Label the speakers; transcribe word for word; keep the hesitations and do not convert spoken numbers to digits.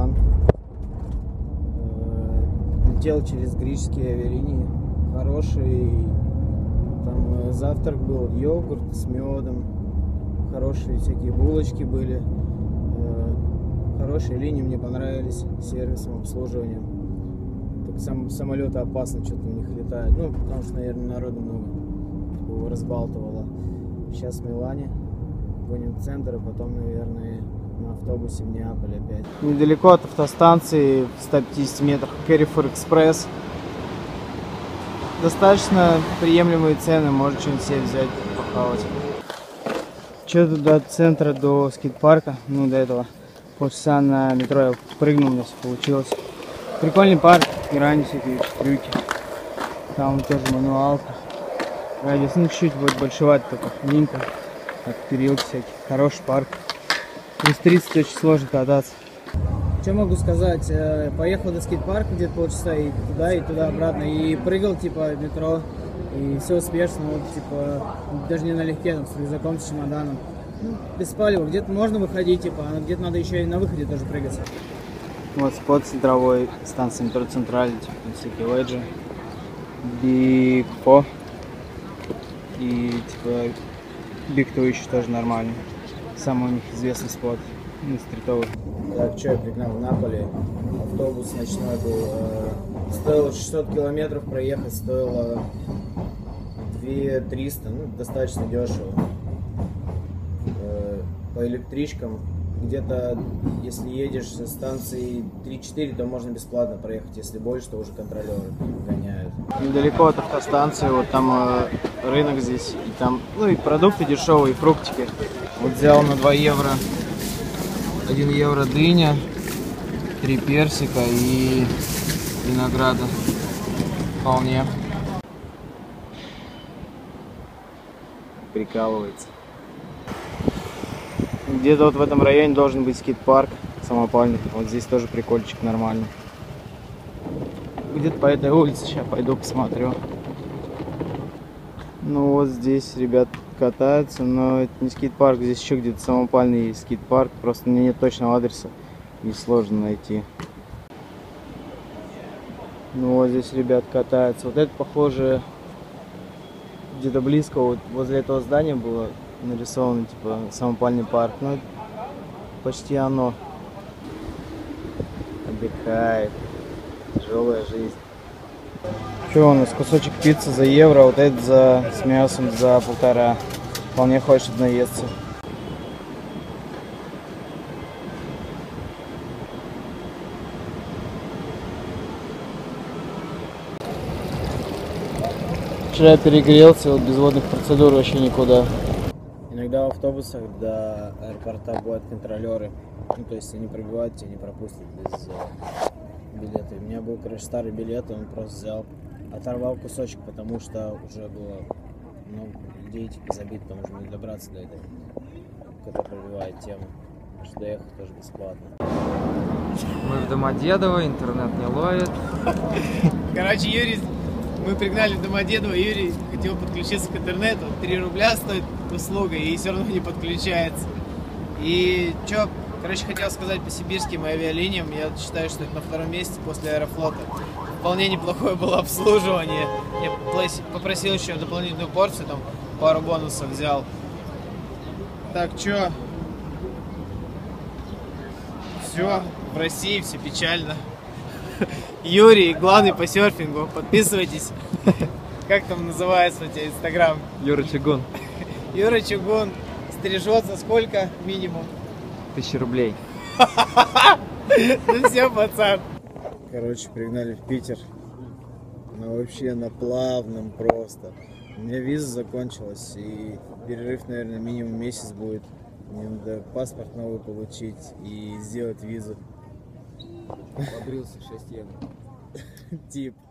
Speaker 1: Милан. Летел через греческие авиалинии. Хороший там завтрак был, йогурт с медом. Хорошие всякие булочки были. Хорошие линии, мне понравились, сервисом, обслуживанием. Только сам, самолеты опасно что-то у них летают. Ну, потому что, наверное, народу много. Его разбалтывало. Сейчас в Милане. Гоним в центр, а потом, наверное, на автобусе в Неаполь опять. Недалеко от автостанции, в ста пятидесяти метрах, Carrefour Express. Достаточно приемлемые цены, можно что-нибудь себе взять, похавать. Что-то до центра, до скейт-парка, ну, до этого. Полчаса на метро я прыгнул, у меня все получилось. Прикольный парк, грани всякие, трюки. Там тоже мануалка. Радиус, ну, чуть-чуть будет большевато, только линка. От перилки всяких. Хороший парк. Плюс тридцать очень сложно кататься. Что могу сказать? Поехал до скейт-парка где-то полчаса и туда, и туда обратно. И прыгал типа в метро. И все успешно, вот типа даже не налегке, там, с рюкзаком, с чемоданом. Ну, без палева. Где-то можно выходить, типа, а где-то надо еще и на выходе тоже прыгать. Вот спот центровой, станция метро Централь, типа, всякие леджи. Биг Фо. И типа Биг Twitch тоже нормально. Самый у них известный спот, ну, стритовый. Так, что я пригнал в Наполе. Автобус ночной был. Э, стоило шестьсот километров проехать, стоило две тысячи триста, ну, достаточно дешево. Э, по электричкам где-то, если едешь со станции три-четыре, то можно бесплатно проехать. Если больше, то уже контролеры гоняют. Недалеко от автостанции, вот там э, рынок здесь, и там, ну, и продукты дешевые, и фруктики. Вот взял на два евро, один евро дыня, три персика и винограда. Вполне. Прикалывается. Где-то вот в этом районе должен быть скейт-парк самопальный. Вот здесь тоже прикольчик нормальный. Где-то по этой улице сейчас пойду посмотрю. Ну вот здесь ребят катаются, но это не скейт-парк. Здесь еще где-то самопальный есть скейт-парк. Просто у меня нет точного адреса и сложно найти. Ну вот здесь ребят катаются. Вот это похоже где-то близко, вот возле этого здания было нарисовано, типа, самопальный парк. Ну, это почти оно. Отдыхает. Тяжелая жизнь. Что у нас? Кусочек пиццы за евро, вот это за, с мясом за полтора. Вполне хочет наесться. Вчера я перегрелся, вот без водных процедур вообще никуда. Иногда в автобусах до аэропорта бывают контролеры. Ну, то есть они пробивают тебя, не пропустят без э, билета. У меня был, короче, старый билет, он просто взял, оторвал кусочек, потому что уже было много людей типа забит, потому что не добраться до этой, которая пробивает тему. Что доехать тоже бесплатно.
Speaker 2: Мы в Домодедово, интернет не ловит.
Speaker 3: Короче, Юрий, мы пригнали в Домодедово, Юрий хотел подключиться к интернету, три рубля стоит услуга, и все равно не подключается. И что, короче, хотел сказать по сибирским авиалиниям, я считаю, что это на втором месте после Аэрофлота. Вполне неплохое было обслуживание. Я попросил еще дополнительную порцию, там пару бонусов взял. Так, что? Все, в России все печально. Юрий, главный по серфингу, подписывайтесь. Как там называется у тебя инстаграм?
Speaker 2: Юра Чугун.
Speaker 3: Юра Чугун стрижет за сколько минимум?
Speaker 2: Тысяча рублей.
Speaker 3: Ну все, пацан.
Speaker 1: Короче, пригнали в Питер. Ну вообще на плавном просто. У меня виза закончилась, и перерыв, наверное, минимум месяц будет. Мне надо паспорт новый получить и сделать визу.
Speaker 2: Побрился шесть евро.
Speaker 1: Тип.